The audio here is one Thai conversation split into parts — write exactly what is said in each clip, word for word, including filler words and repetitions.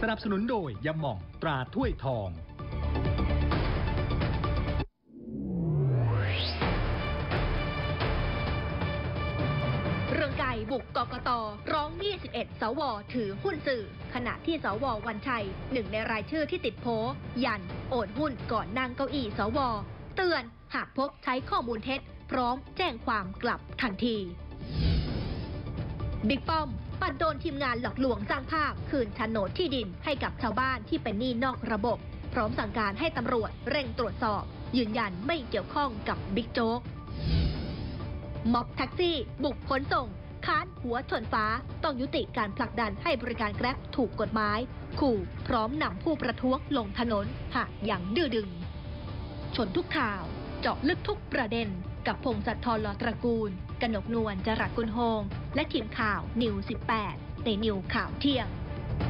นับสนุนโดยยาหม่องตราถ้วยทองเรืองไกรบุกกกต.ร้อง ยี่สิบเอ็ด สว.ถือหุ้นสื่อขณะที่สว.วันชัยหนึ่งในรายชื่อที่ติดโผยันโอนหุ้นก่อนนั่งเก้าอี้สว.เตือนหากพบใช้ข้อมูลเท็จพร้อมแจ้งความกลับทันทีบิ๊กป้อมปัดโดนทีมงานหลอกลวงสร้างภาพคืนโฉนดที่ดินให้กับชาวบ้านที่เป็นหนี้นอกระบบพร้อมสั่งการให้ตำรวจเร่งตรวจสอบยืนยันไม่เกี่ยวข้องกับบิ๊กโจ๊กม็อบแท็กซี่บุกขนส่งค้านหัวชนฟ้าต้องยุติการผลักดันให้บริการแกร็บถูกกฎหมายขู่พร้อมนำผู้ประท้วงลงถนนหากอย่างดื้อดึงชนทุกข่าวเจาะลึกทุกประเด็นกับพงศธร ลอตระกูลกนกนวล จรัสกุลโฮงและทีมข่าวนิวสิบแปดในนิวข่าวเที่ยง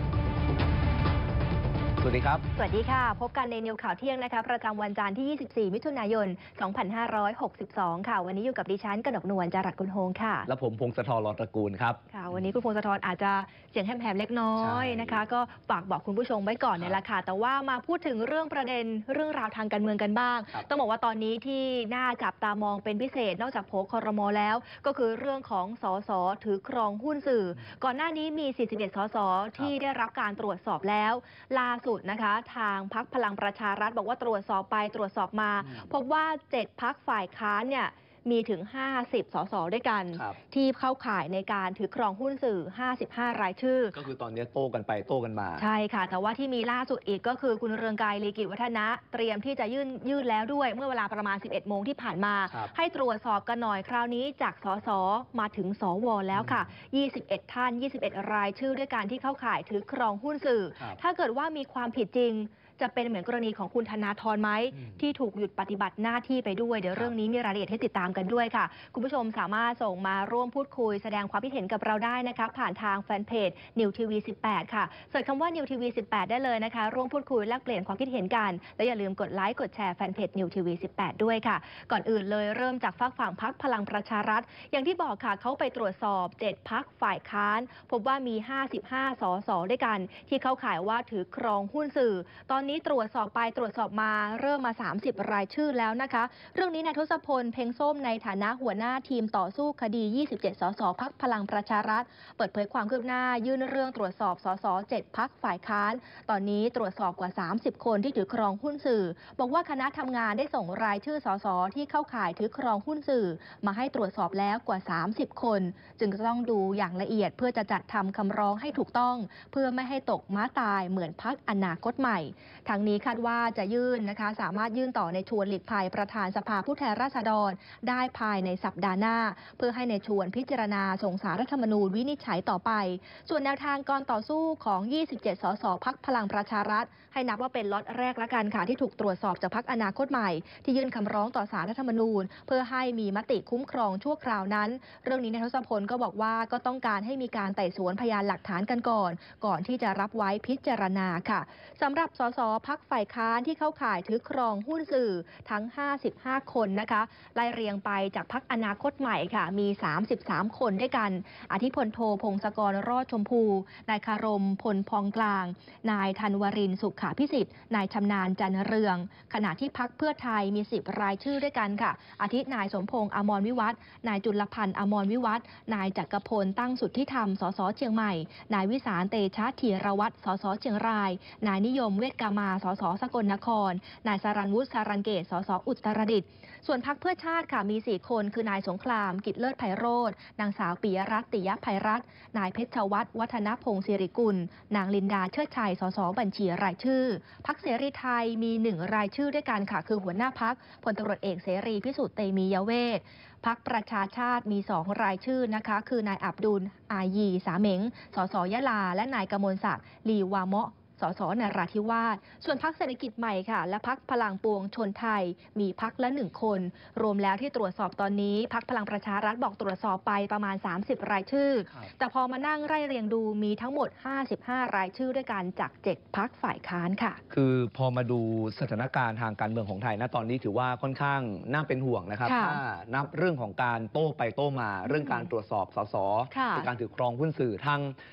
สวัสดีครับสวัสดีค่ะพบกันในนิวข่าวเที่ยงนะคะประจำวันจันทร์ที่ยี่สิบสี่มิถุนายนสองพันห้าร้อยหกสิบสองค่ะวันนี้อยู่กับดิฉันกนกนวล จรัสกุลโฮงค่ะและผมพงศธร ลอตระกูลครับค่ะวันนี้คุณพงศธรอาจจะเสียงแหบๆเล็กน้อยนะคะก็ฝากบอกคุณผู้ชมไว้ก่อนเนี่ยแหละค่ะแต่ว่ามาพูดถึงเรื่องประเด็นเรื่องราวทางการเมืองกันบ้างต้องบอกว่าตอนนี้ที่น่าจับตามองเป็นพิเศษนอกจากโผครม.แล้วก็คือเรื่องของสสถือครองหุ้นสื่อก่อนหน้านี้มีสี่สิบเอ็ดสสที่ได้รับการตรวจสอบแล้วล่าสุดนะคะทางพรรคพลังประชารัฐบอกว่าตรวจสอบไปตรวจสอบมาพบว่าเจ็ดพรรคฝ่ายค้านเนี่ยมีถึงห้าสิบสสด้วยกันที่เข้าข่ายในการถือครองหุ้นสื่อห้าสิบห้ารายชื่อก็คือตอนนี้โต้กันไปโต้กันมาใช่ค่ะแต่ว่าที่มีล่าสุดอีกก็คือคุณเรืองไกร ลีกิจวัฒนะเตรียมที่จะยื่นยื่นแล้วด้วยเมื่อเวลาประมาณสิบเอ็ดโมงที่ผ่านมาให้ตรวจสอบกันหน่อยคราวนี้จากสสมาถึงสวแล้วค่ะยี่สิบเอ็ดท่านยี่สิบเอ็ดรายชื่อด้วยกันที่เข้าข่ายถือครองหุ้นสื่อถ้าเกิดว่ามีความผิดจริงจะเป็นเหมือนกรณีของคุณธนาธรไหมที่ถูกหยุดปฏิบัติหน้าที่ไปด้วยเดี๋ยวเรื่องนี้มีรายละเอียดให้ติดตามกันด้วยค่ะคุณผู้ชมสามารถส่งมาร่วมพูดคุยแสดงความคิดเห็นกับเราได้นะคะผ่านทางแฟนเพจนิวทีวีสิบแปดค่ะเสิร์ชคำว่านิวทีวีสิบแปดได้เลยนะคะร่วมพูดคุยแลกเปลี่ยนความคิดเห็นกันและอย่าลืมกดไลค์กดแชร์แฟนเพจนิวทีวีสิบแปดด้วยค่ะก่อนอื่นเลยเริ่มจากฝากฝั่งพรรคพลังประชารัฐอย่างที่บอกค่ะเขาไปตรวจสอบเจ็ดพรรคฝ่ายค้านพบว่ามีห้าสิบห้าสสด้วยกันที่เข้าข่ายว่าถือครองหุ้นสื่อตอนนี้ตรวจสอบไปตรวจสอบมาเริ่มมาสามสิบรายชื่อแล้วนะคะเรื่องนี้นายทศพลเพ็งส้มในฐานะหัวหน้าทีมต่อสู้คดียี่สิบเจ็ดสสพรรคพลังประชารัฐเปิดเผยความคืบหน้ายื่นเรื่องตรวจสอบสสเจ็ดพรรคฝ่ายค้านตอนนี้ตรวจสอบกว่าสามสิบคนที่ถือครองหุ้นสื่อบอกว่าคณะทำงานได้ส่งรายชื่อสสที่เข้าข่ายถือครองหุ้นสื่อมาให้ตรวจสอบแล้วกว่าสามสิบคนจึงจะต้องดูอย่างละเอียดเพื่อจะจัดทำคำร้องให้ถูกต้องเพื่อไม่ให้ตกม้าตายเหมือนพรรคอนาคตใหม่ทางนี้คาดว่าจะยื่นนะคะสามารถยื่นต่อในชวนหลีกภัยประธานสภาผู้แทนราษฎรได้ภายในสัปดาห์หน้าเพื่อให้ในชวนพิจารณาส่งสารรัฐธรรมนูญวินิจฉัยต่อไปส่วนแนวทางการต่อสู้ของยี่สิบเจ็ดสสพรรคพลังประชารัฐให้นับว่าเป็นล็อตแรกละกันค่ะที่ถูกตรวจสอบจากพรรคอนาคตใหม่ที่ยื่นคำร้องต่อสารรัฐธรรมนูญเพื่อให้มีมติคุ้มครองชั่วคราวนั้นเรื่องนี้นายทศพลก็บอกว่าก็ต้องการให้มีการไต่สวนพยานหลักฐานกันก่อนก่อนที่จะรับไว้พิจารณาค่ะสำหรับสสพรรคฝ่ายค้านที่เข้าข่ายถือครองหุ้นสื่อทั้งห้าสิบห้าคนนะคะไล่เรียงไปจากพรรคอนาคตใหม่ค่ะมีสามสิบสามคนด้วยกันอธิพลโทพงศกรรอดชมพูนายคารมพลพองกลางนายธันวรินทร์สุขาพิสิทธิ์นายชำนาญจันเรืองขณะที่พรรคเพื่อไทยมีสิบรายชื่อด้วยกันค่ะอาทินายสมพงษ์อมรวิวัฒน์นายจุลพันธ์อมรวิวัฒน์นายจักรพลตั้งสุทธิธรรมสสเชียงใหม่นายวิสารเตชะธีรวัตรสสเชียงรายนายนิยมเวชกามาสสสกลนครนายสรัญวุฒิสารันเกตสสอุตรดิตถ์ส่วนพรรคเพื่อชาติค่ะมีสี่คนคือนายสงครามกิจเลิศไพโรจน์นางสาวปิยรัตน์ติยภัยรัตน์นายเพชรวัฒน์วัฒนพงศ์ศิริกุลนางลินดาเชิดชัยสสบัญชีรายชื่อพรรคเสรีไทยมีหนึ่งรายชื่อด้วยกันค่ะคือหัวหน้าพรรคพลตำรวจเอกเสรีพิสุทธิ์เตมียเวทพรรคประชาชาติมีสองรายชื่อนะคะคือนายอับดุลอายีสาเหม็งสสยะลาและนายกมลศักดิ์ลีวาเมาะสสนราธิวาสส่วนพรรคเศรษฐกิจใหม่ค่ะและพรรคพลังปวงชนไทยมีพรรคละหนึ่งคนรวมแล้วที่ตรวจสอบตอนนี้พรรคพลังประชารัฐบอกตรวจสอบไปประมาณสามสิบรายชื่อแต่พอมานั่งไล่เรียงดูมีทั้งหมดห้าสิบห้ารายชื่อด้วยกันจากเจ็ดพรรคฝ่ายค้านค่ะคือพอมาดูสถานการณ์ทางการเมืองของไทยณตอนนี้ถือว่าค่อนข้างน่าเป็นห่วงนะครับถ้านับเรื่องของการโต้ไปโต้มาเรื่องการตรวจสอบสสในการถือครองหุ้นสื่อทาง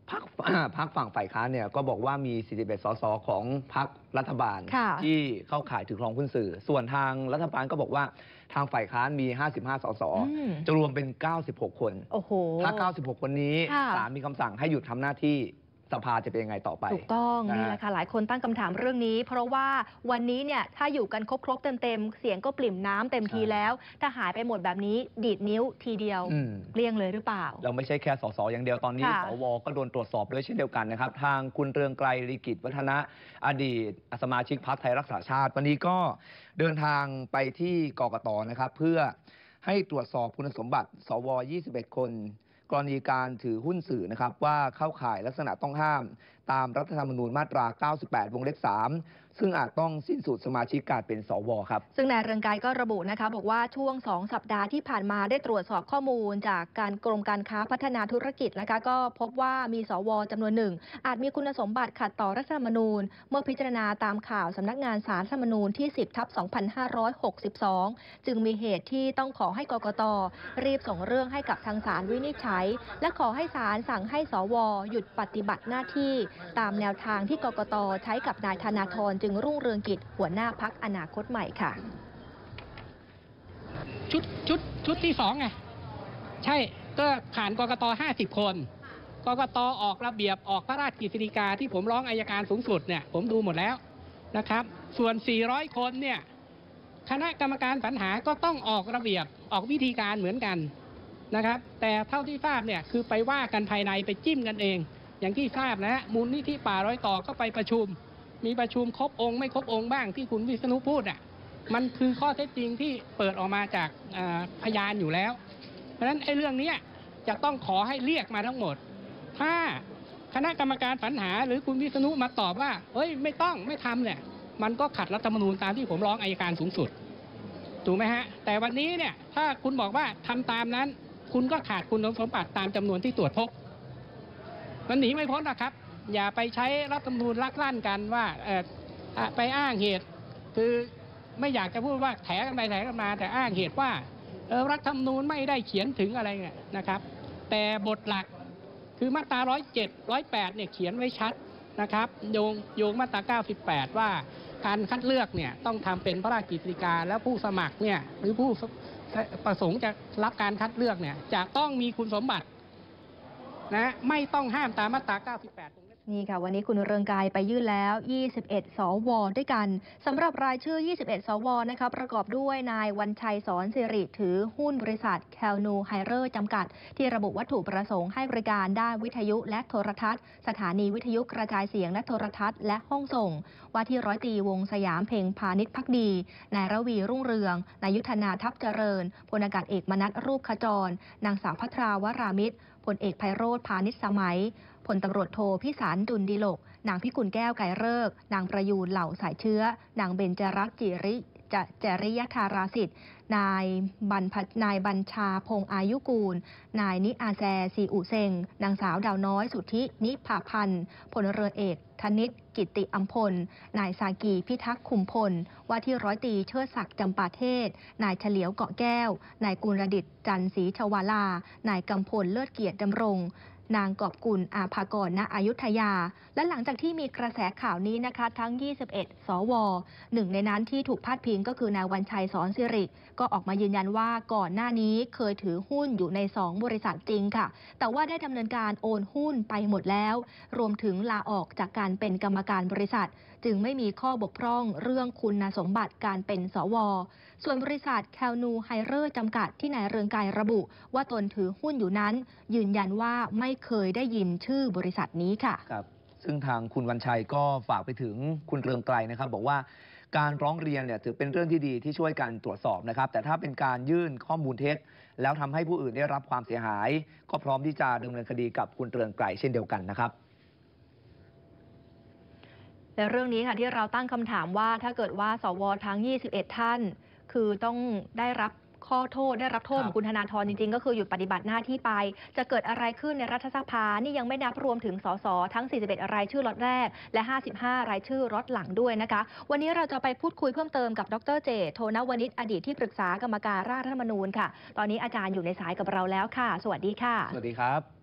พรรค พรรคฝั่งฝ่ายค้านเนี่ยก็บอกว่ามี สี่สิบเอ็ด สสของพรรครัฐบาล ที่เข้าข่ายถือครองหุ้นสื่อส่วนทางรัฐบาลก็บอกว่าทางฝ่ายค้านมี ห้าสิบห้า สสจะรวมเป็น เก้าสิบหก คนโอ้โหถ้า เก้าสิบหก คนนี้ศาลมีคำสั่งให้หยุดทำหน้าที่สภาจะเป็นยังไงต่อไปถูกต้องนี่แหละค่ะหลายคนตั้งคำถามเรื่องนี้ เพราะว่าวันนี้เนี่ยถ้าอยู่กันครบๆเต็มๆเสียงก็ปริ่มน้ำเต็มทีแล้วถ้าหายไปหมดแบบนี้ดีดนิ้วทีเดียวเกลี้ยงเลยหรือเปล่าเราไม่ใช่แค่สสอย่างเดียวตอนนี้สวก็โดนตรวจสอบด้วยเช่นเดียวกันนะครับทางคุณเรืองไกรลีกิจวัฒนะอดีตสมาชิกพรรคไทยรักษาชาติวันนี้ก็เดินทางไปที่กกตนะครับเพื่อให้ตรวจสอบคุณสมบัติสวยี่สิบเอ็ดคนกรณีการถือหุ้นสื่อนะครับว่าเข้าข่ายลักษณะต้องห้ามตามรัฐธรรมนูญมาตรา เก้าสิบแปด วงเล็บ สาม ซึ่งอาจต้องสิ้นสุดสมาชิกการเป็นสวครับซึ่งนายเรืองไกรก็ระบุนะคะบอกว่าช่วงสองสัปดาห์ที่ผ่านมาได้ตรวจสอบข้อมูลจากการกรมการค้าพัฒนาธุรกิจนะคะก็พบว่ามีสวจำนวนหนึ่งอาจมีคุณสมบัติขัดต่อรัฐธรรมนูญเมื่อพิจารณาตามข่าวสำนักงานศาลรัฐธรรมนูญที่ สิบ ทับ สองพันห้าร้อยหกสิบสอง จึงมีเหตุที่ต้องขอให้กกต.รีบส่งเรื่องให้กับทางศาลวินิจฉัยและขอให้ศาลสั่งให้สวหยุดปฏิบัติหน้าที่ตามแนวทางที่กกต.ใช้กับนายธนาธรจึงรุ่งเรืองกิจหัวหน้าพรรคอนาคตใหม่ค่ะชุดชุดชุดที่สองไงใช่ก็ผ่านกกตห้าสิบคนกกตออกระเบียบออกพระราชกฤษฎีกาที่ผมร้องอัยการสูงสุดเนี่ยผมดูหมดแล้วนะครับส่วนสี่ร้อยคนเนี่ยคณะกรรมการสรรหาก็ต้องออกระเบียบออกวิธีการเหมือนกันนะครับแต่เท่าที่ทราบเนี่ยคือไปว่ากันภายในไปจิ้มกันเองอย่างที่ทราบนะมูลนิธิป่ารอยต่อก็ไปประชุมมีประชุมครบองค์ไม่ครบองค์บ้างที่คุณวิษณุพูดอ่ะมันคือข้อเท็จจริงที่เปิดออกมาจากพยานอยู่แล้วเพราะฉะนั้นไอ้เรื่องนี้จะต้องขอให้เรียกมาทั้งหมดถ้าคณะกรรมการสรรหาหรือคุณวิษณุมาตอบว่าเฮ้ยไม่ต้องไม่ทำเนี่ยมันก็ขัดรัฐธรรมนูญตามที่ผมร้องอัยการสูงสุดถูกไหมฮะแต่วันนี้เนี่ยถ้าคุณบอกว่าทำตามนั้นคุณก็ขาดคุณสมบัติตามจำนวนที่ตรวจพบมันหนีไม่พ้นนะครับอย่าไปใช้รัฐธรรมนูญลักลั่นกันว่าเออไปอ้างเหตุคือไม่อยากจะพูดว่าแถกันไปแถกันมาแต่อ้างเหตุว่าเออรัฐธรรมนูญไม่ได้เขียนถึงอะไรเนี่ยนะครับแต่บทหลักคือมาตราหนึ่งร้อยเจ็ด หนึ่งร้อยแปดเนี่ยเขียนไว้ชัดนะครับโยงโยงมาตราเก้าสิบแปดว่าการคัดเลือกเนี่ยต้องทำเป็นพระราชกฤษฎีกาแล้วผู้สมัครเนี่ยหรือผู้ประสงค์จะรับการคัดเลือกเนี่ยจะต้องมีคุณสมบัตินะไม่ต้องห้ามตามมาตราเก้าสิบแปดนี่ค่ะวันนี้คุณเรืองไกรไปยื่นแล้วยี่สิบเอ็ดสวด้วยกันสำหรับรายชื่อยี่สิบเอ็ดสวนะคะประกอบด้วยนายวันชัยสอนสิริถือหุ้นบริษัทแคลนูไฮเรอร์จำกัดที่ระบุวัตถุประสงค์ให้บริการด้านวิทยุและโทรทัศน์สถานีวิทยุกระจายเสียงและโทรทัศน์และห้องส่งว่าที่ร้อยตรีวงสยามเพ็งพาณิชย์ภักดีนายระวีรุ่งเรืองนายยุทธนาทัพเจริญพลอากาศเอกมนัสรูปขจรนางสาวพัทราวรามิตรพลเอกไพโรธพาณิชย์สมัยพลตำรวจโทพิสารดุลดิโลกนางพิกุลแก้วไก่เลิกนางประยูนเหล่าสายเชื้อนางเบญจรักษ์จิริจะจริยธาราสิทธิ์นายบัญพนายบัญชาพงอายุกูลนายนิอาแซซีอุเซงนางสาวดาวน้อยสุทธินิภาพันธ์พลเรือเอกธนิตกิติอัมพลนายสากีพิทักษ์คุมพลว่าที่ร้อยตรีเชิดศักดิ์จำปาเทศนายเฉลียวเกาะแก้วนายกุลดิษฐ์จันทร์ศรีชวาลานายกำพลเลิศเกียรติดำรงนางกอบกุลอาภากรณอยุธยาและหลังจากที่มีกระแสข่าวนี้นะคะทั้งยี่สิบเอ็ดสวหนึ่งในนั้นที่ถูกพาดพิงก็คือนายวันชัยสอนสิริก็ออกมายืนยันว่าก่อนหน้านี้เคยถือหุ้นอยู่ในสองบริษัทจริงค่ะแต่ว่าได้ดำเนินการโอนหุ้นไปหมดแล้วรวมถึงลาออกจากการเป็นกรรมการบริษัทจึงไม่มีข้อบกพร่องเรื่องคุณสมบัติการเป็นสวส่วนบริษัทแคลนูไฮเรอร์จำกัดที่นายเรืองไกรระบุว่าตนถือหุ้นอยู่นั้นยืนยันว่าไม่เคยได้ยินชื่อบริษัทนี้ค่ะครับซึ่งทางคุณวันชัยก็ฝากไปถึงคุณเรืองไกรนะครับบอกว่าการร้องเรียนเนี่ยถือเป็นเรื่องที่ดีที่ช่วยกันตรวจสอบนะครับแต่ถ้าเป็นการยื่นข้อมูลเท็จแล้วทำให้ผู้อื่นได้รับความเสียหายก็พร้อมที่จะดำเนินคดีกับคุณเรืองไกรเช่นเดียวกันนะครับในเรื่องนี้ค่ะที่เราตั้งคำถามว่าถ้าเกิดว่าสวทั้งยี่สิบเอ็ดท่านคือต้องได้รับข้อโทษได้รับโทษของคุณธนาธรจริงๆก็คือหยุดปฏิบัติหน้าที่ไปจะเกิดอะไรขึ้นในรัฐสภานี่ยังไม่นับรวมถึงสสทั้งสี่สิบเอ็ดรายชื่อล็อตแรกและห้าสิบห้ารายชื่อล็อตหลังด้วยนะคะวันนี้เราจะไปพูดคุยเพิ่มเติมกับดรเจตโทนวณิชอดีตที่ปรึกษากรรมการร่างรัฐธรรมนูญค่ะตอนนี้อาจารย์อยู่ในสายกับเราแล้วค่ะสวัสดีค่ะสวัสดีครับ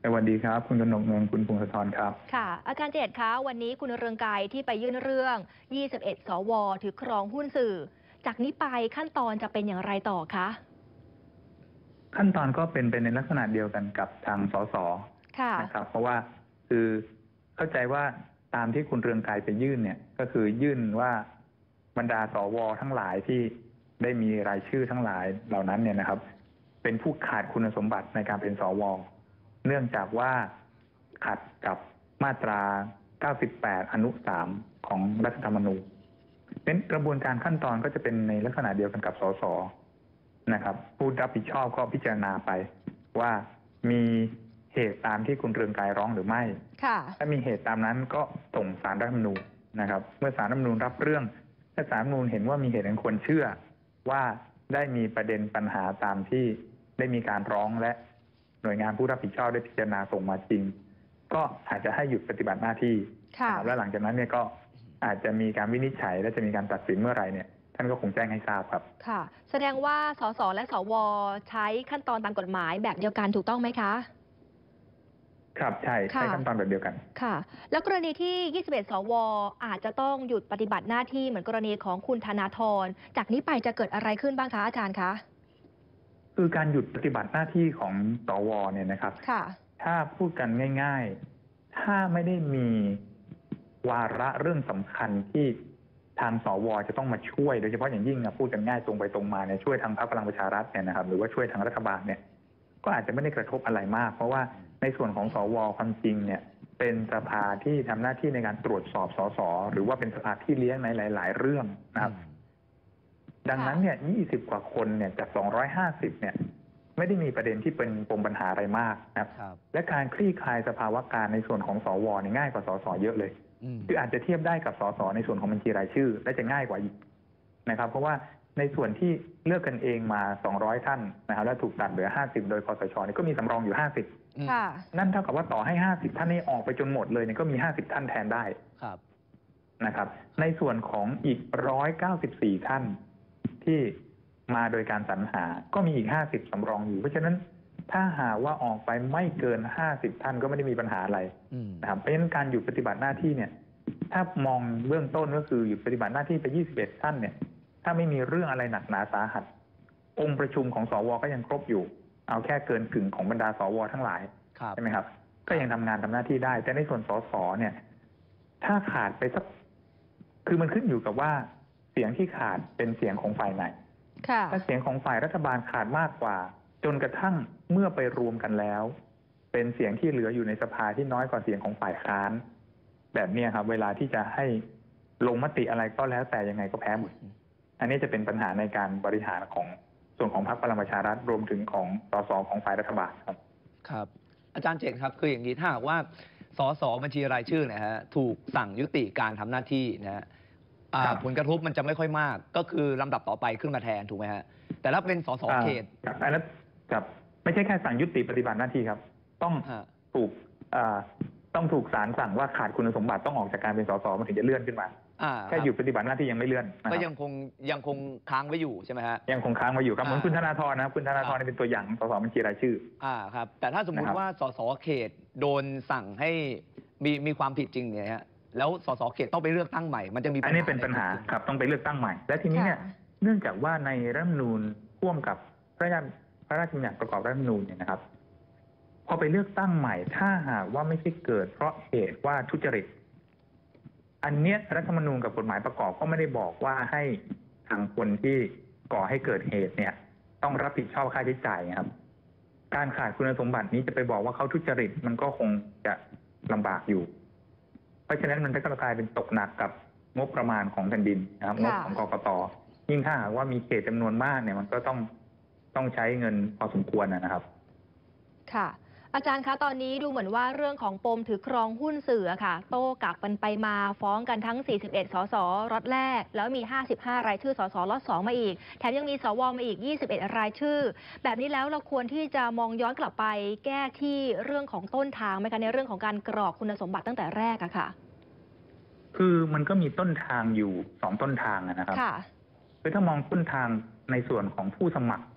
สวัสดีครับคุณกนกเมืองคุณพงศธรครับค่ะอาจารย์เจตคะวันนี้คุณเรืองไกรที่ไปยื่นเรื่องยี่สิบเอ็ดสวถือครองหุ้นสื่อจากนี้ไปขั้นตอนจะเป็นอย่างไรต่อคะขั้นตอนก็เป็นไปในลักษณะเดียวกันกับทางสสนะครับเพราะว่าคือเข้าใจว่าตามที่คุณเรืองไกรไปยื่นเนี่ยก็คือยื่นว่าบรรดาสวทั้งหลายที่ได้มีรายชื่อทั้งหลายเหล่านั้นเนี่ยนะครับเป็นผู้ขาดคุณสมบัติในการเป็นสวเนื่องจากว่าขัดกับมาตราเก้าสิบแปดอนุสามของรัฐธรรมนูญเป็นกระบวนการขั้นตอนก็จะเป็นในลักษณะเดียวกันกับสสนะครับผู้รับผิดชอบก็พิจารณาไปว่ามีเหตุตามที่คุณเรืองไกรร้องหรือไม่ถ้ามีเหตุตามนั้นก็ส่งศาลรัฐธรรมนูญนะครับเมื่อศาลรัฐธรรมนูญรับเรื่องถ้าศาลรัฐธรรมนูญเห็นว่ามีเหตุอันควรเชื่อว่าได้มีประเด็นปัญหาตามที่ได้มีการร้องและหน่วยงานผู้รับผิดชอบได้พิจารณาส่งมาจริงก็อาจจะให้หยุดปฏิบัติหน้าที่และหลังจากนั้นเนี่ยก็อาจจะมีการวินิจฉัยและจะมีการตัดสินเมื่อไหร่เนี่ยท่านก็คงแจ้งให้ทราบครับค่ะแสดงว่าสสและสวใช้ขั้นตอนตามกฎหมายแบบเดียวกันถูกต้องไหมคะครับใช่ใช้ขั้นตอนแบบเดียวกันค่ะแล้วกรณีที่ยี่สิบเอ็ดสวอาจจะต้องหยุดปฏิบัติหน้าที่เหมือนกรณีของคุณธนาธรจากนี้ไปจะเกิดอะไรขึ้นบ้างคะอาจารย์คะคือการหยุดปฏิบัติหน้าที่ของสวเนี่ยนะครับถ้าพูดกันง่ายๆถ้าไม่ได้มีวาระเรื่องสำคัญที่ทางสวจะต้องมาช่วยโดยเฉพาะอย่างยิ่งนะพูดกันง่ายตรงไปตรงมาเนี่ยช่วยทางพรรคพลังประชารัฐเนี่ยนะครับหรือว่าช่วยทางรัฐบาลเนี่ยก็อาจจะไม่ได้กระทบอะไรมากเพราะว่าในส่วนของสวความจริงเนี่ยเป็นสภาที่ทำหน้าที่ในการตรวจสอบสสหรือว่าเป็นสภาที่เลี้ยงในหลายๆเรื่องนะครับดังนั้นเนี่ยยี่สิบกว่าคนเนี่ยจากสองร้อยห้าสิบเนี่ยไม่ได้มีประเด็นที่เป็นปมปัญหาอะไรมากนะครับและการคลี่คลายสภาวะการในส่วนของสวเนี่ยง่ายกว่าสสเยอะเลยคืออาจจะเทียบได้กับสสในส่วนของบัญชีรายชื่อและจะง่ายกว่าอีกนะครับเพราะว่าในส่วนที่เลือกกันเองมาสองร้อยท่านนะครับและถูกตัดเหลือห้าสิบโดยคสชนี่ก็มีสำรองอยู่ห้าสิบนั่นเท่ากับว่าต่อให้ห้าสิบท่านนี้ออกไปจนหมดเลยเนี่ยก็มีห้าสิบท่านแทนได้นะครับในส่วนของอีกหนึ่งร้อยเก้าสิบสี่ท่านที่มาโดยการสรรหาก็มีอีกห้าสิบสำรองอยู่เพราะฉะนั้นถ้าหากว่าออกไปไม่เกินห้าสิบท่านก็ไม่ได้มีปัญหาอะไรนะครับเพราะฉะนั้นการหยุดปฏิบัติหน้าที่เนี่ยถ้ามองเบื้องต้นก็คือหยุดปฏิบัติหน้าที่ไปยี่สิบเอ็ดท่านเนี่ยถ้าไม่มีเรื่องอะไรหนักหนาสาหัสองค์ประชุมของสวก็ยังครบอยู่เอาแค่เกินกึ่งของบรรดาสวทั้งหลายใช่ไหมครับก็ยังทำงานทำหน้าที่ได้แต่ในส่วนสสเนี่ยถ้าขาดไปสักคือมันขึ้นอยู่กับว่าเสียงที่ขาดเป็นเสียงของฝ่ายไหนถ้าเสียงของฝ่ายรัฐบาลขาดมากกว่าจนกระทั่งเมื่อไปรวมกันแล้วเป็นเสียงที่เหลืออยู่ในสภาที่น้อยกว่าเสียงของฝ่ายค้านแบบนี้ครับเวลาที่จะให้ลงมติอะไรก็แล้วแต่ยังไงก็แพ้หมดอันนี้จะเป็นปัญหาในการบริหารของส่วนของพรรคพลังประชารัฐรวมถึงของสสของฝ่ายรัฐบาลครับครับอาจารย์เจตครับคืออย่างนี้ถ้าหากว่าสสบัญชีรายชื่อนะฮะถูกสั่งยุติการทำหน้าที่นะฮะผลกระทบมันจะไม่ค่อยมากก็คือลำดับต่อไปขึ้นมาแทนถูกไหมฮะแต่ถ้าเป็นสสเขตอันนั้นครับไม่ใช่แค่สั่งยุติปฏิบัติหน้าที่ครับต้องถูกต้องถูกศาลสั่งว่าขาดคุณสมบัติต้องออกจากการเป็นสสมันถึงจะเลื่อนขึ้นมาแค่หยุดปฏิบัติหน้าที่ยังไม่เลื่อนก็ยังคงยังคงค้างไว้อยู่ใช่ไหมฮะยังคงค้างไว้อยู่ครับเหมือนคุณธนาธรนะครับคุณธนาธรเป็นตัวอย่างสสบัญชีรายชื่ออ่าครับแต่ถ้าสมมุติว่าสสเขตโดนสั่งให้มีมีความผิดจริงเนี่ยฮะแล้วสสเขตต้องไปเลือกตั้งใหม่มันจะมีอันนี้เป็นปัญหาครับต้องไปเลือกตั้งใหม่และทีนี้เนี่ยเนื่องจากว่าในรัฐธรรมนูญพ่วงกับพระราชพระราชบัญญัติประกอบรัฐธรรมนูญเนี่ยนะครับพอไปเลือกตั้งใหม่ถ้าหากว่าไม่ใช่เกิดเพราะเหตุว่าทุจริตอันเนี้ยรัฐธรรมนูญกับกฎหมายประกอบก็ไม่ได้บอกว่าให้ทางคนที่ก่อให้เกิดเหตุเนี่ยต้องรับผิดชอบค่าใช้จ่ายครับการขาดคุณสมบัตินี้จะไปบอกว่าเขาทุจริตมันก็คงจะลำบากอยู่เพราะฉะนั้นมันก็กลายเป็นตกหนักกับงบประมาณของแผ่นดินนะครับงบของกกต.ยิ่งถ้าหากว่ามีเขตจำนวนมากเนี่ยมันก็ต้องต้องใช้เงินพอสมควรนะครับค่ะอาจารย์คะตอนนี้ดูเหมือนว่าเรื่องของปมถือครองหุ้นสื่อค่ะโต้กลับกันไปมาฟ้องกันทั้งสี่สิบเอ็ดสสล็อตแรกแล้วมีห้าสิบห้ารายชื่อสสล็อตสองมาอีกแถมยังมีสวมาอีกยี่สิบเอ็ดรายชื่อแบบนี้แล้วเราควรที่จะมองย้อนกลับไปแก้ที่เรื่องของต้นทางไหมคะในเรื่องของการกรอกคุณสมบัติตั้งแต่แรกอะค่ะคือมันก็มีต้นทางอยู่สองต้นทางนะครับคือถ้ามองต้นทางในส่วนของผู้สมัคร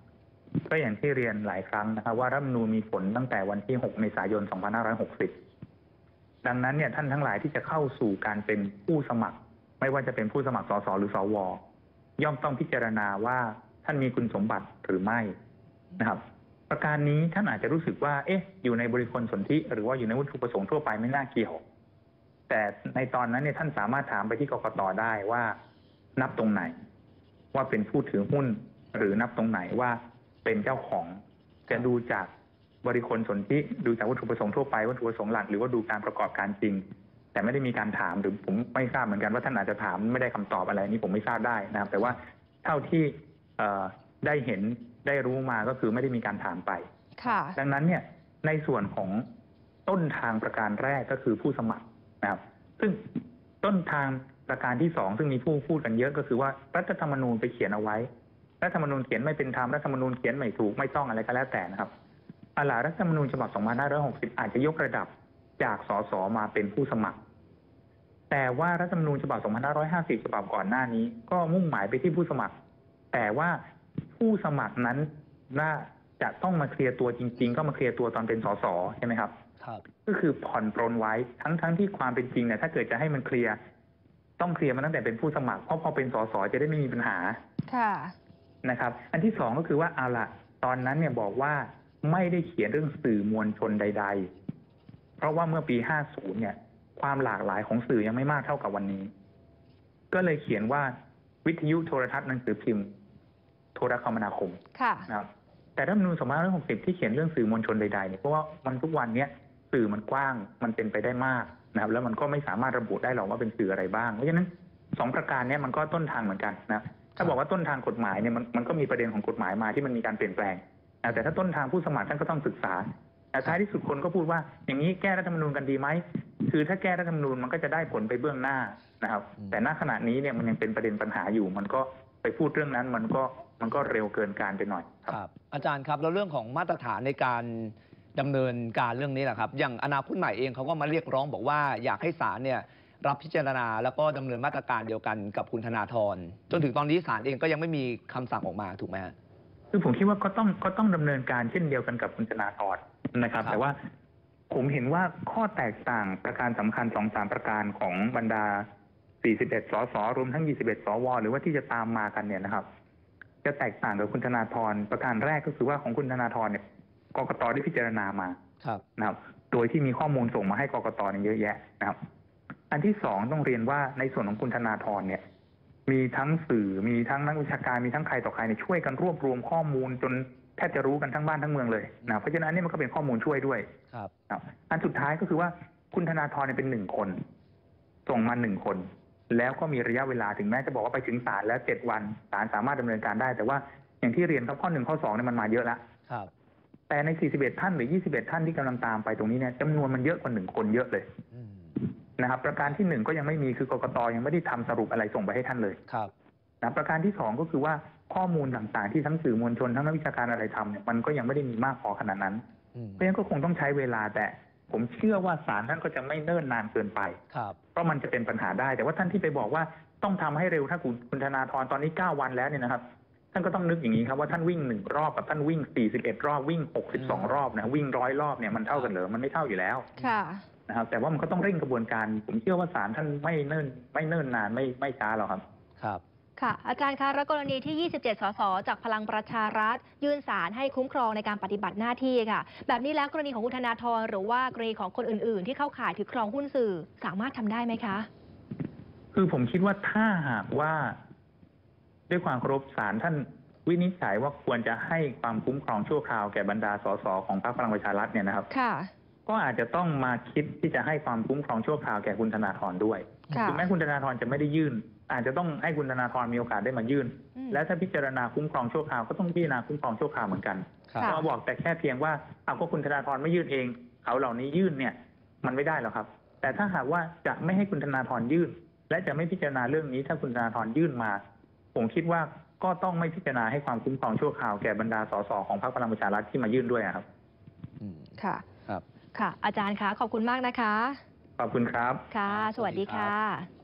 ก็อย่างที่เรียนหลายครั้งนะครับว่ารัฐธรรมนูญมีผลตั้งแต่วันที่หกเมษายนสองพันห้าร้อยหกสิบดังนั้นเนี่ยท่านทั้งหลายที่จะเข้าสู่การเป็นผู้สมัครไม่ว่าจะเป็นผู้สมัครสสหรือสวย่อมต้องพิจารณาว่าท่านมีคุณสมบัติหรือไม่นะครับประการนี้ท่านอาจจะรู้สึกว่าเอ๊ะอยู่ในบริคลสนธิหรือว่าอยู่ในวัตถุประสงค์ทั่วไปไม่น่าเกี่ยวแต่ในตอนนั้นเนี่ยท่านสามารถถามไปที่กกต.ได้ว่านับตรงไหนว่าเป็นผู้ถือหุ้นหรือนับตรงไหนว่าเป็นเจ้าของจะดูจากบริคลสนธิดูจากวัตถุประสงค์ทั่วไปวัตถุประสงค์หลักหรือว่าดูการประกอบการจริงแต่ไม่ได้มีการถามหรือผมไม่ทราบเหมือนกันว่าท่านอาจจะถามไม่ได้คำตอบอะไรนี้ผมไม่ทราบได้นะครับแต่ว่าเท่าที่ได้เห็นได้รู้มาก็คือไม่ได้มีการถามไปดังนั้นเนี่ยในส่วนของต้นทางประการแรกก็คือผู้สมัครนะครับซึ่งต้นทางประการที่สองซึ่งมีผู้พูดกันเยอะก็คือว่ารัฐธรรมนูญไปเขียนเอาไว้รัฐธรรมนูญเขียนไม่เป็นธรรมรัฐธรรมนูญเขียนไม่ถูกไม่ต้องอะไรก็แล้วแต่นะครับอาล่ะรัฐธรรมนูญฉบับสองพันห้าร้อยหกสิบอาจจะยกระดับจากสสมาเป็นผู้สมัครแต่ว่ารัฐธรรมนูญฉบับสองพันห้าร้อยห้าสิบฉบับก่อนหน้านี้ก็มุ่งหมายไปที่ผู้สมัครแต่ว่าผู้สมัครนั้นน่าจะต้องมาเคลียร์ตัวจริงๆก็มาเคลียร์ตัวตอนเป็นสสใช่ไหมครับครับก็คือผ่อนปรนไว้ทั้งๆ ท, ที่ความเป็นจริงเนี่ยถ้าเกิดจะให้มันเคลียร์ต้องเคลียร์มาตั้งแต่เป็นผู้สมัครเพราะพอเป็นสสจะได้ไม่มีปัญหาค่ะนะครับอันที่สองก็คือว่าเอาล่ะตอนนั้นเนี่ยบอกว่าไม่ได้เขียนเรื่องสื่อมวลชนใดๆเพราะว่าเมื่อปีห้าสิบเนี่ยความหลากหลายของสื่อยังไม่มากเท่ากับวันนี้ก็เลยเขียนว่าวิทยุโทรทัศน์หนังสือพิมพ์โทรคมนาคมค่ะนะครับแต่รัฐธรรมนูญสองพันห้าร้อยหกสิบที่เขียนเรื่องสื่อมวลชนใดๆเนี่ยเพราะว่ามันทุกวันเนี้ยสื่อมันกว้างมันเป็นไปได้มากนะครับแล้วมันก็ไม่สามารถระบุได้หรอกว่าเป็นสื่ออะไรบ้างเพราะฉะนั้นสองประการนี้มันก็ต้นทางเหมือนกันนะถ้าบอกว่าต้นทางกฎหมายเนี่ยมันมันก็มีประเด็นของกฎหมายมาที่มันมีการเปลี่ยนแปลงแต่ถ้าต้นทางผู้สมัครท่านก็ต้องศึกษาแต่ท้ายที่สุดคนก็พูดว่าอย่างนี้แก้รัฐธรรมนูญกันดีไหมคือถ้าแก้รัฐธรรมนูญมันก็จะได้ผลไปเบื้องหน้านะครับแต่ณขณะนี้เนี่ยมันยังเป็นประเด็นปัญหาอยู่มันก็ไปพูดเรื่องนั้นมันก็มันก็เร็วเกินการไปหน่อยครับอาจารย์ครับแล้วเรื่องของมาตรฐานในการดำเนินการเรื่องนี้แหละครับอย่างอนาคตใหม่เองเขาก็มาเรียกร้องบอกว่าอยากให้ศาลเนี่ยรับพิจารณาแล้วก็ดำเนินมาตรการเดียวกันกับคุณธนาธรจนถึงตอนนี้ศาลเองก็ยังไม่มีคำสั่งออกมาถูกไหมฮะคือผมคิดว่าก็ต้องก็ต้องดำเนินการเช่นเดียวกันกับคุณธนาธรนะครับแต่ว่าผมเห็นว่าข้อแตกต่างประการสำคัญ สองถึงสาม ประการของบรรดาสี่สิบเอ็ดสสรวมทั้งยี่สิบเอ็ดสวหรือว่าที่จะตามมากันเนี่ยนะครับจะแตกต่างกับคุณธนาธรประการแรกก็คือว่าของคุณธนาธรเนี่ยกกต.ได้พิจารณามานะครับโดยที่มีข้อมูลส่งมาให้กกต.เนี่ยเยอะแยะนะครับอันที่สองต้องเรียนว่าในส่วนของคุณธนาธรเนี่ยมีทั้งสื่อมีทั้งนักวิชาการมีทั้งใครต่อใครเนี่ยช่วยกันรวบรวมข้อมูลจนแทบจะรู้กันทั้งบ้านทั้งเมืองเลยนะเพราะฉะนั้นนี่มันก็เป็นข้อมูลช่วยด้วยครับอันสุดท้ายก็คือว่าคุณธนาธรเนี่ยเป็นหนึ่งคนส่งมาหนึ่งคนแล้วก็มีระยะเวลาถึงแม้จะบอกว่าไปถึงศาลแล้วเจ็ดวันศาลสามารถดำเนินการได้แต่ว่าอย่างที่เรียนครับข้อหนึ่งข้อสองเนี่ยมันมาเยอะแล้วแต่ในสี่สิบเอ็ดท่านหรือยี่สิบเอ็ดท่านที่กำลังตามไปตรงนี้เนี่ยจำนวนมันเยอะกว่าหนึ่งคนเยอะเลยนะครับประการที่หนึ่งก็ยังไม่มีคือกกต.ยังไม่ได้ทำสรุปอะไรส่งไปให้ท่านเลยครับนะประการที่สองก็คือว่าข้อมูลต่างๆที่ทั้งสื่อมวลชนทั้งนักวิชาการอะไรทำเนี่ยมันก็ยังไม่ได้มีมากพอขนาดนั้นเพราะฉะนั้นก็คงต้องใช้เวลาแต่ผมเชื่อว่าศาลท่านก็จะไม่เนิ่นนานเกินไปเพราะมันจะเป็นปัญหาได้แต่ว่าท่านที่ไปบอกว่าต้องทำให้เร็วถ้าคุณคุณธนาธรตอนนี้เก้าวันแล้วเนี่ยนะครับท่านก็ต้องนึกอย่างนี้ครับว่าท่านวิ่งหนึ่งรอบกับท่านวิ่งสี่สิบเอ็ดรอบวิ่งหกสิบสองรอบนะวิ่งร้อยรอบเนี่ยมันเท่ากันเหรอมันไม่เท่าอยู่แล้วค่ะนะครับแต่ว่ามันก็ต้องเร่งกระบวนการผมเชื่อว่าศาลท่านไม่เนิ่นไม่เนิ่นนานไม่ไม่ช้าหรอกครับครับค่ะอาจารย์คะแล้วกรณีที่ยี่สิบเจ็ดสสจากพลังประชารัฐยื่นศาลให้คุ้มครองในการปฏิบัติหน้าที่ค่ะแบบนี้แล้วกรณีของคุณธนาธรหรือว่ากรณีของคนอื่นๆที่เข้าข่ายถือครองหุ้นสื่อสามารถทำได้ไหมคะคือผมคิดว่าถ้าหากว่าด้วยความเคารพศาลท่านวินิจฉัยว่าควรจะให้ความคุ้มครองชั่วคราวแก่บรรดาสสของพรรคพลังประชารัฐเนี่ยนะครับค่ะก็อาจจะต้องมาคิดที่จะให้ความคุ้มครองชั่วคราวแก่คุณธนาธรด้วยถึงแม้คุณธนาธรจะไม่ได้ยื่นอาจจะต้องให้คุณธนาธรมีโอกาสได้มายื่นและถ้าพิจารณาคุ้มครองชั่วคราวก็ต้องพิจารณาคุ้มครองชั่วคราวเหมือนกันเราบอกแต่แค่เพียงว่าเอาก็คุณธนาธรไม่ยื่นเองเขาเหล่านี้ยื่นเนี่ยมันไม่ได้หรอกครับแต่ถ้าหากว่าจะไม่ให้คุณธนาธรยื่นและจะไม่พิจารณาเรื่องนี้ถ้าคุณธนาธรยื่นมาผมคิดว่าก็ต้องไม่พิจารณาให้ความคุ้มครองชั่วคราวแก่บรรดาสสของพรรคพลังประชารัฐที่มายื่นด้วยครับค่ะครับค่ะอาจารย์คะขอบคุณมากนะคะขอบคุณครับค่ะสวัสดีค่ะ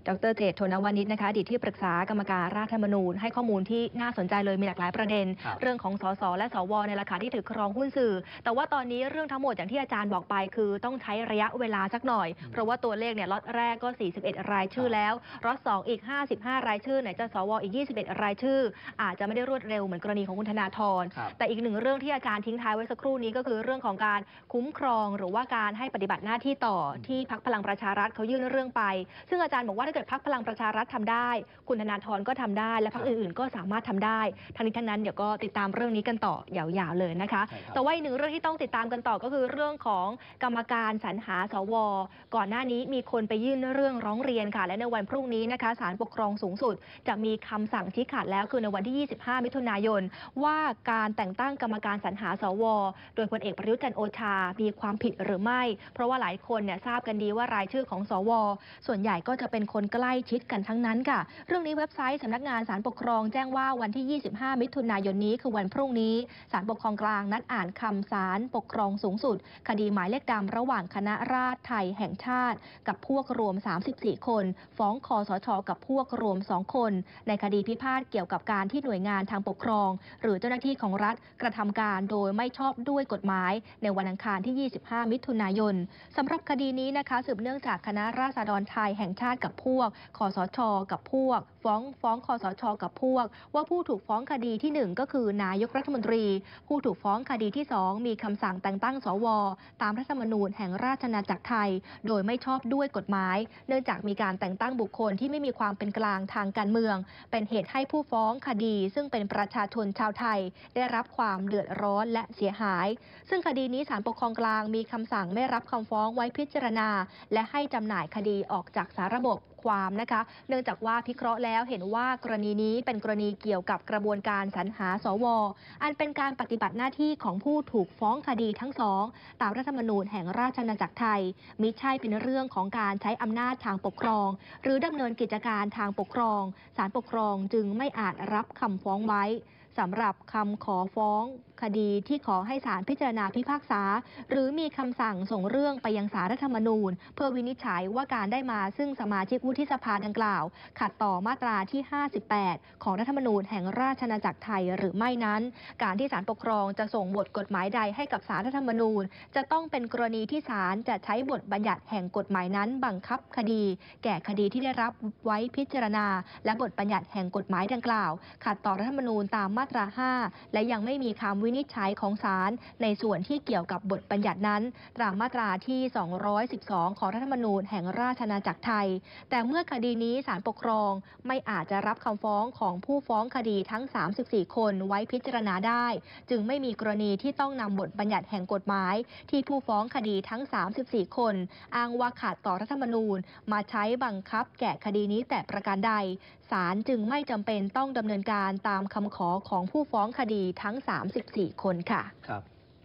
ดรเจต โทนวณิชนะคะอดีตที่ปรึกษากรรมการรัฐธรรมนูญให้ข้อมูลที่น่าสนใจเลยมีหลากหลายประเด็น เรื่องของสสและสวในราคาที่ถือครองหุ้นสื่อแต่ว่าตอนนี้เรื่องทั้งหมดอย่างที่อาจารย์บอกไปคือต้องใช้ระยะเวลาสักหน่อยเพราะว่าตัวเลขเนี่ยล็อตแรกก็สี่สิบเอ็ดรายชื่อแล้วล็อตสองอีกห้าสิบห้ารายชื่อไหนจะสวอีกยี่สิบเอ็ดรายชื่ออาจจะไม่ได้รวดเร็วเหมือนกรณีของคุณธนาธรแต่อีกหนึ่งเรื่องที่อาจารย์ทิ้งท้ายไว้สักครู่นี้ก็คือเรื่องของการคุ้มครองหรือว่าการให้ปฏิบัติหน้าที่ต่อที่พรรคพลังประชารัฐเขายื่นเรื่องไปซึ่งอาจารย์บอกว่าถ้าเกิดพรรคพลังประชารัฐทำได้คุณธนาธรก็ทำได้และพรรคอื่นๆก็สามารถทำได้ทั้งนี้ทั้งนั้นเดี๋ยวก็ติดตามเรื่องนี้กันต่อยาวๆเลยนะคะแต่ว่าอีกหนึ่งเรื่องที่ต้องติดตามกันต่อก็คือเรื่องของกรรมการสรรหาสวก่อนหน้านี้มีคนไปยื่นเรื่องร้องเรียนค่ะและในวันพรุ่งนี้นะคะศาลปกครองสูงสุดจะมีคำสั่งชี้ขาดแล้วคือในวันที่ยี่สิบห้ามิถุนายนว่าการแต่งตั้งกรรมการสรรหาสวโดยพลเอกประยุทธ์จันทร์โอชามีความผิดหรือไม่เพราะว่าหลายคนเนี่ยทราบกันดีว่ารายชื่อของสวส่วนใหญ่ก็จะเป็นคนใกล้ชิดกันทั้งนั้นค่ะเรื่องนี้เว็บไซต์สำนักงานศาลปกครองแจ้งว่าวันที่ยี่สิบห้ามิถุนายนนี้คือวันพรุ่งนี้ศาลปกครองกลางนัดอ่านคำศาลปกครองสูงสุดคดีหมายเลขดำระหว่างคณะราษฎรไทยแห่งชาติกับพวกรวมสามสิบสี่คนฟ้องคสช.กับพวกรวมสองคนในคดีพิพาทเกี่ยวกับการที่หน่วยงานทางปกครองหรือเจ้าหน้าที่ของรัฐกระทำการโดยไม่ชอบด้วยกฎหมายในวันอังคารที่ยี่สิบห้ามิถุนายนสำหรับคดีนี้นะคะสืบเนื่องจากคณะราษฎรไทยแห่งชาติกับพวกคสช.กับพวกฟ้องฟ้องคสช.กับพวกว่าผู้ถูกฟ้องคดีที่หนึ่งก็คือนายกรัฐมนตรีผู้ถูกฟ้องคดีที่สองมีคำสั่งแต่งตั้งสวตามรัฐธรรมนูญแห่งราชอาณาจักรไทยโดยไม่ชอบด้วยกฎหมายเนื่องจากมีการแต่งตั้งบุคคลที่ไม่มีความเป็นกลางทางการเมืองเป็นเหตุให้ผู้ฟ้องคดีซึ่งเป็นประชาชนชาวไทยได้รับความเดือดร้อนและเสียหายซึ่งคดีนี้ศาลปกครองกลางมีคำสั่งไม่รับคำฟ้องไว้พิจารณาและให้จำหน่ายคดีออกจากสาระบบความนะคะเนื่องจากว่าพิเคราะห์แล้วเห็นว่ากรณีนี้เป็นกรณีเกี่ยวกับกระบวนการสรรหาสวอันเป็นการปฏิบัติหน้าที่ของผู้ถูกฟ้องคดีทั้งสองตามรัฐธรรมนูญแห่งราชอาณาจักรไทยมิใช่เป็นเรื่องของการใช้อำนาจทางปกครองหรือดำเนินกิจการทางปกครองศาลปกครองจึงไม่อาจรับคำฟ้องไว้สำหรับคำขอฟ้องคดีที่ขอให้ศาลพิจารณาพิพากษาหรือมีคำสั่งส่งเรื่องไปยังศาลรัฐธรรมนูญเพื่อวินิจฉัยว่าการได้มาซึ่งสมาชิกวุฒิสภาดังกล่าวขัดต่อมาตราที่ห้าสิบแปดของรัฐธรรมนูญแห่งราชอาณาจักรไทยหรือไม่นั้นการที่ศาลปกครองจะส่งบทกฎหมายใดให้กับศาลรัฐธรรมนูญจะต้องเป็นกรณีที่ศาลจะใช้บทบัญญัติแห่งกฎหมายนั้นบังคับคดีแก่คดีที่ได้รับไว้พิจารณาและบทบัญญัติแห่งกฎหมายดังกล่าวขัดต่อรัฐธรรมนูญตามมาตราห้าและยังไม่มีคำวินิจฉัยของศาลในส่วนที่เกี่ยวกับบทบัญญัตินั้นตามมาตราที่สองร้อยสิบสองของรัฐธรรมนูญแห่งราชอาณาจักรไทยแต่เมื่อคดีนี้ศาลปกครองไม่อาจจะรับคำฟ้องของผู้ฟ้องคดีทั้งสามสิบสี่คนไว้พิจารณาได้จึงไม่มีกรณีที่ต้องนำบทบัญญัติแห่งกฎหมายที่ผู้ฟ้องคดีทั้งสามสิบสี่คนอ้างว่าขัดต่อรัฐธรรมนูญมาใช้บังคับแก่คดีนี้แต่ประการใดศาลจึงไม่จำเป็นต้องดำเนินการตามคำขอของผู้ฟ้องคดีทั้งสามสิบสี่คนค่ะครับ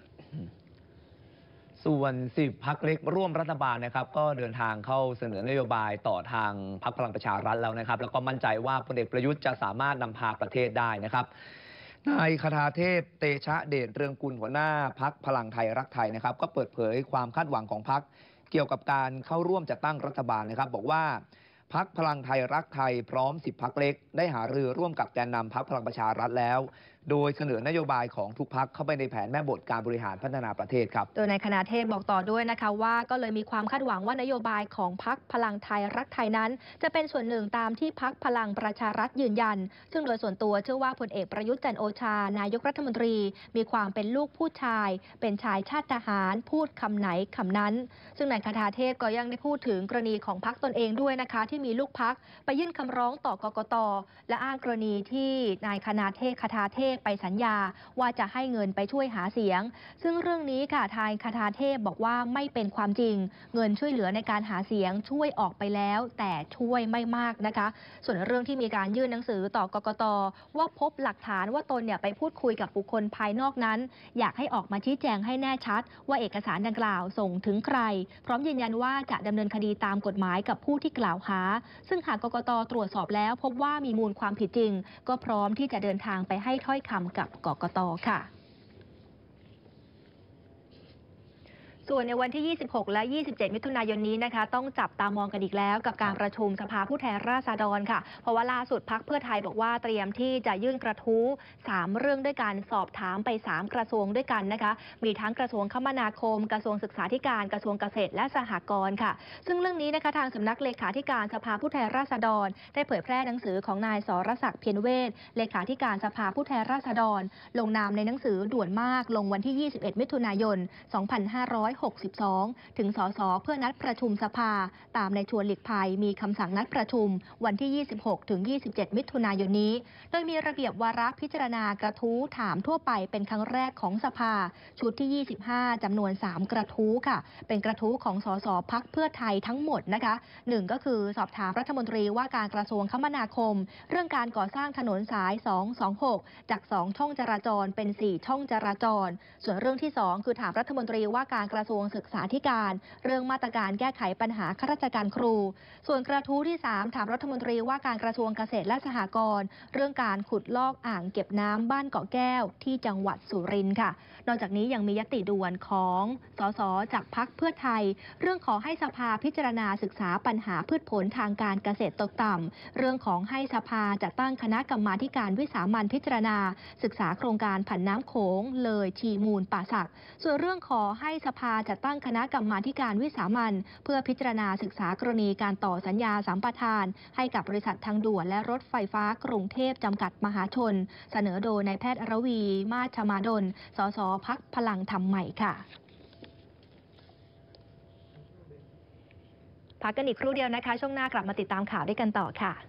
ส่วนสิบพรรคเล็กร่วมรัฐบาลนะครับก็เดินทางเข้าเสนอนโยบายต่อทางพรรคพลังประชารัฐแล้วนะครับแล้วก็มั่นใจว่าพลเอกประยุทธ์จะสามารถนำพาประเทศได้นะครับนายคทาเทพเตชะเดชเรืองกุลหัวหน้าพรรคพลังไทยรักไทยนะครับก็เปิดเผยความคาดหวังของพรรคเกี่ยวกับการเข้าร่วมจัดตั้งรัฐบาลนะครับบอกว่าพรรคพลังไทยรักไทยพร้อมสิบพรรคเล็กได้หารือร่วมกับแกนนำพรรคพลังประชารัฐแล้วโดยเสนอนโยบายของทุกพรรคเข้าไปในแผนแม่บทการบริหารพัฒนาประเทศครับโดยนายคณาเทพบอกต่อด้วยนะคะว่าก็เลยมีความคาดหวังว่านโยบายของพรรคพลังไทยรักไทยนั้นจะเป็นส่วนหนึ่งตามที่พรรคพลังประชารัฐยืนยันซึ่งโดยส่วนตัวเชื่อว่าพลเอกประยุทธ์จันทร์โอชานายกรัฐมนตรีมีความเป็นลูกผู้ชายเป็นชายชาติทหารพูดคำไหนคำนั้นซึ่งนายคณาเทพก็ยังได้พูดถึงกรณีของพรรคตนเองด้วยนะคะที่มีลูกพรรคไปยื่นคำร้องต่อกกต.และอ้างกรณีที่นายคณาเทพคทาเทพไปสัญญาว่าจะให้เงินไปช่วยหาเสียงซึ่งเรื่องนี้ค่ะทายคทาเทพบอกว่าไม่เป็นความจริงเงินช่วยเหลือในการหาเสียงช่วยออกไปแล้วแต่ช่วยไม่มากนะคะส่วนเรื่องที่มีการยื่นหนังสือต่อกกต.ว่าพบหลักฐานว่าตนเนี่ยไปพูดคุยกับบุคคลภายนอกนั้นอยากให้ออกมาชี้แจงให้แน่ชัดว่าเอกสารดังกล่าวส่งถึงใครพร้อมยืนยันว่าจะดำเนินคดีตามกฎหมายกับผู้ที่กล่าวหาซึ่งหากกกต.ตรวจสอบแล้วพบว่ามีมูลความผิดจริงก็พร้อมที่จะเดินทางไปให้ถ้อยคำกับกกต.ค่ะส่วนในวันที่ ยี่สิบหก และ ยี่สิบเจ็ด มิถุนายนนี้นะคะต้องจับตามองกันอีกแล้วกับการประชุมสภาผู้แทนราษฎรค่ะเพราะว่าล่าสุดพรรคเพื่อไทยบอกว่าเตรียมที่จะยื่นกระทู้สามเรื่องด้วยการสอบถามไปสามกระทรวงด้วยกันนะคะมีทั้งกระทรวงคมนาคมกระทรวงศึกษาธิการกระทรวงเกษตรและสหกรณ์ค่ะซึ่งเรื่องนี้นะคะทางสำนักเลขาธิการสภาผู้แทนราษฎรได้เผยแพร่หนังสือของนายสรศักดิ์เพียรเวชเลขาธิการสภาผู้แทนราษฎรลงนามในหนังสือด่วนมากลงวันที่ ยี่สิบเอ็ด มิถุนายน สองพันห้าร้อยหกสิบสอง ถึงสสเพื่อนัดประชุมสภาตามในชวนหลีกภัยมีคำสั่งนัดประชุมวันที่ ยี่สิบหก ถึง ยี่สิบเจ็ด มิถุนายนนี้โดยมีระเบียบวาระพิจารณากระทู้ถามทั่วไปเป็นครั้งแรกของสภาชุดที่ ยี่สิบห้า จำนวน สาม กระทู้ค่ะเป็นกระทู้ของสสพรรคเพื่อไทยทั้งหมดนะคะหนึ่งก็คือสอบถามรัฐมนตรีว่าการกระทรวงคมนาคมเรื่องการก่อสร้างถนนสาย สองสองหก จาก สอง ช่องจราจรเป็น สี่ ช่องจราจรส่วนเรื่องที่ สอง คือถามรัฐมนตรีว่าการกระทรวงศึกษาธิการเรื่องมาตรการแก้ไขปัญหาข้าราชการครูส่วนกระทู้ที่ สาม ถามรัฐมนตรีว่าการกระทรวงเกษตรและสหกรณ์เรื่องการขุดลอกอ่างเก็บน้ำบ้านเกาะแก้วที่จังหวัดสุรินทร์ค่ะนอกจากนี้ยังมียติด่วนของสสจากพรรคเพื่อไทยเรื่องขอให้สภาพิจารณาศึกษาปัญหาพืชผลทางการเกษตรตกต่ำเรื่องของให้สภาจะตั้งคณะกรรมาธิการวิสามัญพิจารณาศึกษาโครงการผันน้ำโขงเลยชีมูลป่าสักส่วนเรื่องขอให้สภาจะตั้งคณะกรรมาธิการวิสามัญเพื่อพิจารณาศึกษากรณีการต่อสัญญาสัมปทานให้กับบริษัททางด่วนและรถไฟฟ้ากรุงเทพจำกัดมหาชนเสนอโดยนายแพทย์อรวี มาชมาดลสสพรรคพลังธรรมใหม่ค่ะพักกันอีกครู่เดียวนะคะช่วงหน้ากลับมาติดตามข่าวด้วยกันต่อค่ะ